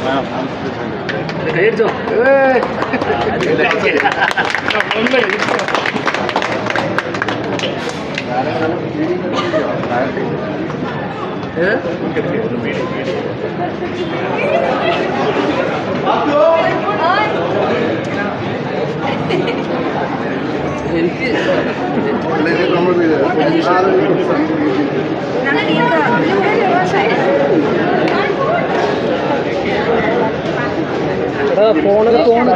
കൈയടിച്ചോ എനിക്ക് ഫോണ്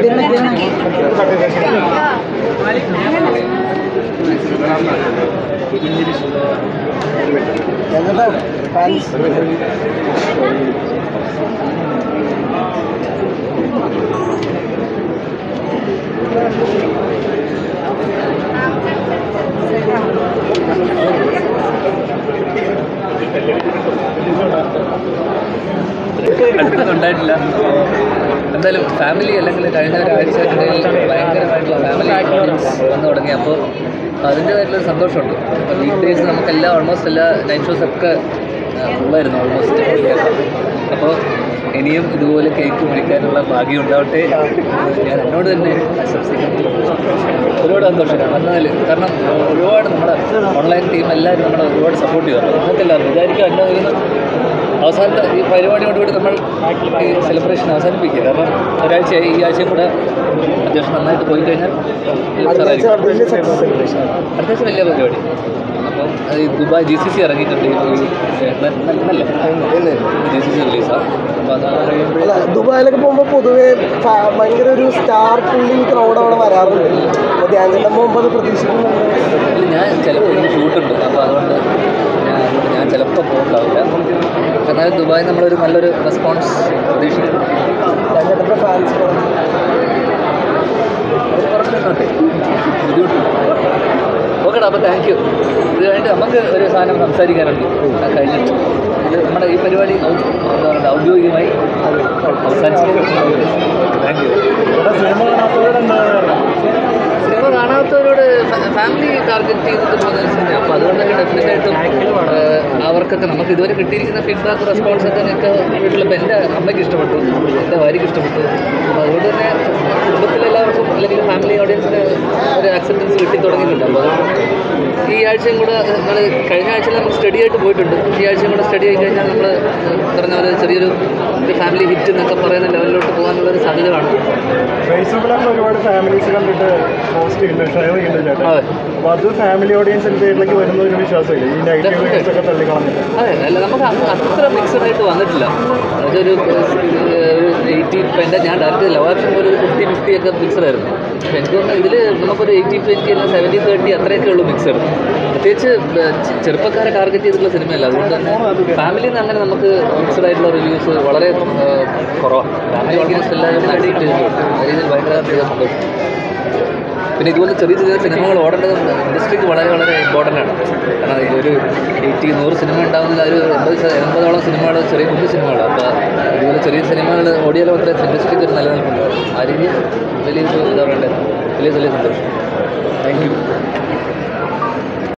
ഉണ്ടായിട്ടില്ല. എന്തായാലും ഫാമിലി അല്ലെങ്കിൽ കഴിഞ്ഞ ഒരാഴ്ചക്കിടയിൽ ഭയങ്കരമായിട്ടുള്ള ഫാമിലി ആക്ടിവിറ്റീസ് വന്നു തുടങ്ങി. അപ്പോൾ അതിൻ്റേതായിട്ടുള്ളൊരു സന്തോഷമുണ്ട്. അപ്പോൾ വീക്ക് ഡേയ്സ് നമുക്കെല്ലാം ഓൾമോസ്റ്റ് എല്ലാ നൈറ്റ് ഷോസൊക്കെ ഉള്ളായിരുന്നു ഓൾമോസ്റ്റ്. അപ്പോൾ ഇനിയും ഇതുപോലെ കേക്ക് മുറിക്കാനുള്ള ഭാഗ്യം ഉണ്ടാവട്ടെ ഞാൻ എന്നോട് തന്നെ ആശംസിക്കുന്നു. ഒരുപാട് സന്തോഷമാണ് വന്നതിൽ. കാരണം ഒരുപാട് നമ്മുടെ ഓൺലൈൻ ടീം എല്ലാവരും നമ്മളെ ഒരുപാട് സപ്പോർട്ട് ചെയ്യുക. നമുക്കെല്ലാവരും വിചാരിക്കുക എല്ലാം വരുന്ന അവസാനത്തെ ഈ പരിപാടിയോടുകൂടി നമ്മൾ ഈ സെലിബ്രേഷൻ അവസാനിപ്പിക്കുക. കാരണം ഒരാഴ്ചയായി, ഈ ആഴ്ചയും കൂടെ അത്യാവശ്യം നന്നായിട്ട് പോയി കഴിഞ്ഞാൽ അടുത്ത ആഴ്ച വലിയ പരിപാടി. അപ്പം ഈ ദുബായ് GCC ഇറങ്ങിയിട്ടുണ്ട്. നല്ല GCC റിലീസാണ്. അപ്പോൾ അതാണ് ദുബായിലൊക്കെ പോകുമ്പോൾ പൊതുവേ ഭയങ്കര ഒരു സ്റ്റാർ പുള്ളിങ് ക്രൗഡ് അവിടെ വരാറുണ്ട്. അപ്പോൾ ധ്യാൻ ചേട്ടൻ പോകുമ്പോൾ അത് പ്രതീക്ഷിക്കുന്നുണ്ട്. ഞാൻ ചിലപ്പോൾ ഇന്ന് ഷൂട്ടുണ്ട്. അപ്പോൾ അതുകൊണ്ട് ഞാൻ ചിലപ്പോൾ പോകുന്നുണ്ടാവില്ല. എന്നാൽ ദുബായ് നമ്മളൊരു നല്ലൊരു റെസ്പോൺസ് പ്രതീക്ഷിക്കുന്നു. ധ്യാൻ ചേട്ടൻ്റെ ഫാൻസ് ബുദ്ധിമുട്ടുണ്ട്. ഓക്കെടാ, അപ്പോൾ താങ്ക് യു. ഇത് കഴിഞ്ഞിട്ട് നമുക്ക് ഒരു സാധനം സംസാരിക്കാനുണ്ട്. കഴിഞ്ഞിട്ട് ഇത് നമ്മുടെ ഈ പരിപാടി എന്താ പറയുക ഔദ്യോഗികമായി അവസാനിച്ചു. Thank you. സിനിമ കാണാത്തവരോട് ഫാമിലി ടാർഗറ്റ് ചെയ്തിട്ട് പോകുന്ന സിനിമ. അപ്പോൾ അതുകൊണ്ടൊക്കെ ഡെഫിനറ്റായിട്ടും അവർക്കൊക്കെ നമുക്ക് ഇതുവരെ കിട്ടിയിരിക്കുന്ന ഫീഡ്ബാക്ക് റെസ്പോൺസൊക്കെ നിങ്ങൾക്ക് വീട്ടിലിപ്പോൾ എൻ്റെ അമ്മയ്ക്ക് ഇഷ്ടപ്പെട്ടു, എൻ്റെ ഭാര്യയ്ക്ക് ഇഷ്ടപ്പെട്ടു. അപ്പോൾ അതുകൊണ്ട് തന്നെ കുടുംബത്തിലെല്ലാവർക്കും അല്ലെങ്കിൽ ഫാമിലി ഓഡിയൻസിന് ഒരു ആക്സെപ്റ്റൻസ് കിട്ടി തുടങ്ങിയിട്ടുണ്ട്. അപ്പോൾ ഈ ആഴ്ചയും കൂടെ നമ്മൾ കഴിഞ്ഞ ആഴ്ചയിൽ നമ്മൾ സ്റ്റഡി ആയിട്ട് പോയിട്ടുണ്ട്. ഈ ആഴ്ചയും കൂടെ സ്റ്റഡി ആയി കഴിഞ്ഞാൽ നമ്മൾ പറഞ്ഞ പോലെ ചെറിയൊരു ഫാമിലി ഹിറ്റ് എന്നൊക്കെ പറയുന്ന ലെവലിലോട്ട് പോകാനുള്ളൊരു സാധ്യത കാണും. ഫേസ്ബുക്കിലൊക്കെ ഒരുപാട് ഫാമിലീസ് കണ്ടിട്ട് പോസ്റ്റ് ചെയ്യുന്നുണ്ട്, ഷെയർ ചെയ്യുന്നുണ്ട് ചേട്ടാ. അപ്പോൾ അത് ഫാമിലി ഓഡിയൻസിൻ്റെ പേരിലേക്ക് വരുന്ന ഒരു വിശ്വാസമില്ല ഈ നെഗറ്റീവ് വ്യൂസ് ഒക്കെ തള്ളിക്കളഞ്ഞിട്ട്. അതെ, അല്ല നമുക്ക് അത്ര മിക്സഡ് ആയിട്ട് വന്നിട്ടില്ല. അതൊരു 80 എൻ്റെ ഞാൻ ഡയറക്റ്റ് ലവ് ആക്ഷൻ പോലെ ഒരു 50-50 ഒക്കെ മിക്സഡ് ആയിരുന്നു. പക്ഷേ എനിക്ക് തോന്നുന്നു ഇതിൽ നമുക്കൊരു 80-20 അല്ലെങ്കിൽ 70-30 അത്രയൊക്കെ ഉള്ളൂ മിക്സഡ്. പ്രത്യേകിച്ച് ചെറുപ്പക്കാരെ ടാർഗറ്റ് ചെയ്തിട്ടുള്ള സിനിമയല്ല. അതുകൊണ്ട് തന്നെ ഫാമിലിയിൽ നിന്ന് അങ്ങനെ നമുക്ക് മിക്സഡ് ആയിട്ടുള്ള റിവ്യൂസ് വളരെ കുറവാണ്. ഫാമിലി ഓൾമോസ്റ്റ് എല്ലാവരും ആക്സെപ്റ്റ് ചെയ്തിട്ടുണ്ട്. ആ രീതിയിൽ ഭയങ്കര സന്തോഷം. പിന്നെ ഇതുപോലെ ചെറിയ ചെറിയ സിനിമകൾ ഓടേണ്ടത് ഇൻഡസ്ട്രിക്ക് വളരെ വളരെ ഇമ്പോർട്ടൻ്റ് ആണ്. കാരണം ഇതൊരു 80-100 സിനിമ ഉണ്ടാകുന്നത് ഒരു 80-80ഓളം സിനിമകൾ ചെറിയ കുഞ്ഞു സിനിമകളാണ്. അപ്പോൾ ഇതുപോലെ ചെറിയ സിനിമകൾ ഓടിയാലും അത്ര ഇൻഡസ്ട്രിക്ക് ഒരു നിലനിൽപ്പുണ്ട്. ആ രീതിയിൽ വലിയ എന്താ പറയണ്ടത് വലിയ സന്തോഷം. Thank U.